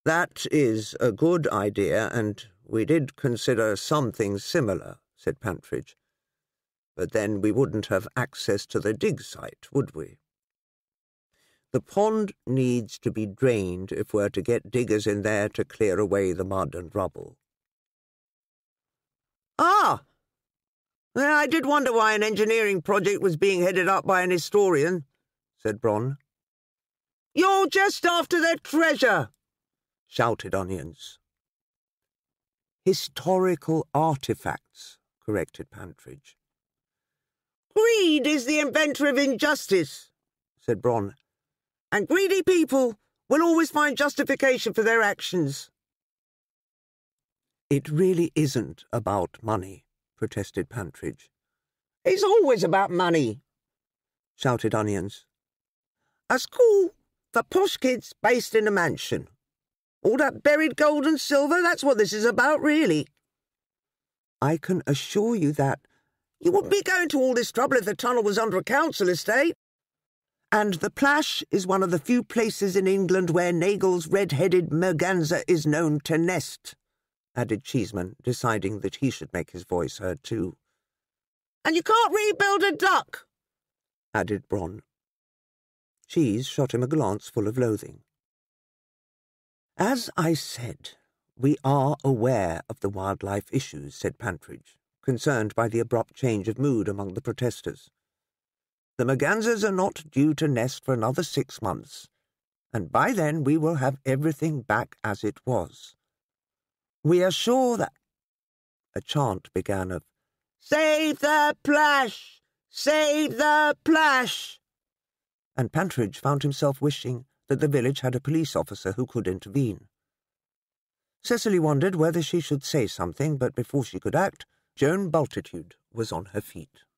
"That is a good idea, and we did consider something similar," said Pantridge. "But then we wouldn't have access to the dig site, would we? The pond needs to be drained if we're to get diggers in there to clear away the mud and rubble." "Ah! I did wonder why an engineering project was being headed up by an historian," said Bron. "You're just after the treasure!" shouted Onions. "Historical artifacts," corrected Pantridge. "Greed is the inventor of injustice," said Bron, "and greedy people will always find justification for their actions." "It really isn't about money," protested Pantridge. "It's always about money," shouted Onions. "A school for posh kids based in a mansion. All that buried gold and silver, that's what this is about, really." "I can assure you that—" "You wouldn't be going to all this trouble if the tunnel was under a council estate." "And the Plash is one of the few places in England where Nagel's red-headed merganser is known to nest," added Cheeseman, deciding that he should make his voice heard too. "And you can't rebuild a duck," added Bron. Cheese shot him a glance full of loathing. "As I said, we are aware of the wildlife issues," said Pantridge, concerned by the abrupt change of mood among the protesters. "The mergansers are not due to nest for another 6 months, and by then we will have everything back as it was. We are sure that—" A chant began of, "Save the Plash! Save the Plash!" and Pantridge found himself wishing that the village had a police officer who could intervene. Cecily wondered whether she should say something, but before she could act, Joan Bultitude was on her feet.